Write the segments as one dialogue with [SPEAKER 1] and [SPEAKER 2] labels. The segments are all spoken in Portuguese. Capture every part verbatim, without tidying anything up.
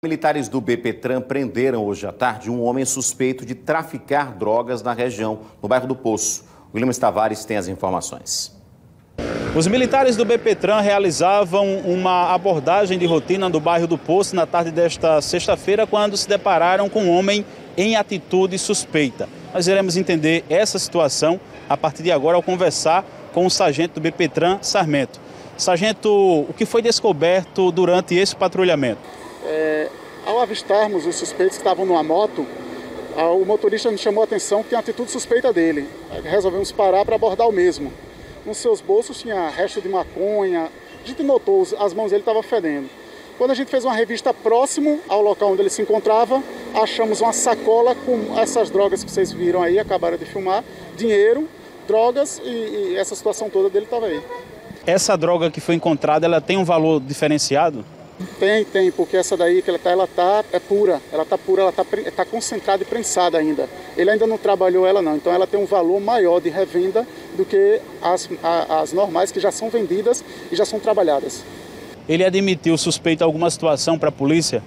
[SPEAKER 1] Militares do BPTran prenderam hoje à tarde um homem suspeito de traficar drogas na região, no bairro do Poço. O William Tavares tem as informações.
[SPEAKER 2] Os militares do BPTran realizavam uma abordagem de rotina no bairro do Poço na tarde desta sexta-feira, quando se depararam com um homem em atitude suspeita. Nós iremos entender essa situação a partir de agora ao conversar com o sargento do BPTran, Sarmento. Sargento, o que foi descoberto durante esse patrulhamento?
[SPEAKER 3] É, ao avistarmos os suspeitos que estavam numa moto, o motorista nos chamou a atenção que tinha atitude suspeita dele. Resolvemos parar para abordar o mesmo. Nos seus bolsos tinha resto de maconha, a gente notou, as mãos dele estavam fedendo. Quando a gente fez uma revista próximo ao local onde ele se encontrava, achamos uma sacola com essas drogas que vocês viram aí, acabaram de filmar, dinheiro, drogas e, e essa situação toda dele estava aí.
[SPEAKER 2] Essa droga que foi encontrada, ela tem um valor diferenciado?
[SPEAKER 3] Tem, tem, porque essa daí que ela tá, ela tá é pura, ela tá pura, ela tá, tá concentrada e prensada ainda. Ele ainda não trabalhou ela não, então ela tem um valor maior de revenda do que as, a, as normais que já são vendidas e já são trabalhadas.
[SPEAKER 2] Ele admitiu suspeito alguma situação para a polícia?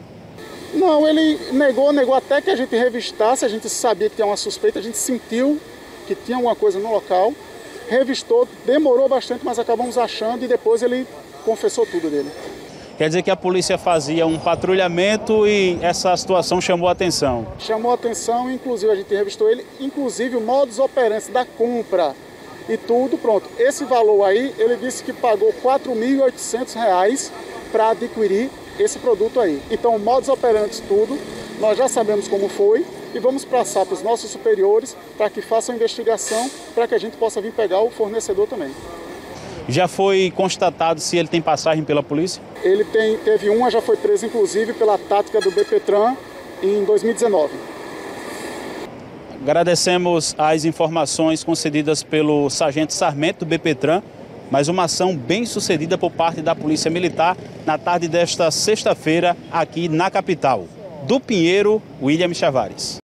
[SPEAKER 3] Não, ele negou, negou até que a gente revistasse, a gente sabia que tinha uma suspeita, a gente sentiu que tinha alguma coisa no local, revistou, demorou bastante, mas acabamos achando e depois ele confessou tudo dele.
[SPEAKER 2] Quer dizer que a polícia fazia um patrulhamento e essa situação chamou a atenção?
[SPEAKER 3] Chamou a atenção, inclusive a gente revistou ele, inclusive o modus operandi da compra e tudo, pronto. Esse valor aí, ele disse que pagou quatro mil e oitocentos reais para adquirir esse produto aí. Então o modus operandi tudo, nós já sabemos como foi e vamos passar para os nossos superiores para que façam a investigação, para que a gente possa vir pegar o fornecedor também.
[SPEAKER 2] Já foi constatado se ele tem passagem pela polícia?
[SPEAKER 3] Ele tem, teve uma, já foi preso inclusive pela tática do BPTran em dois mil e dezenove.
[SPEAKER 2] Agradecemos as informações concedidas pelo sargento Sarmento do BPTran, mas uma ação bem sucedida por parte da Polícia Militar na tarde desta sexta-feira aqui na capital. Do Pinheiro, William Tavares.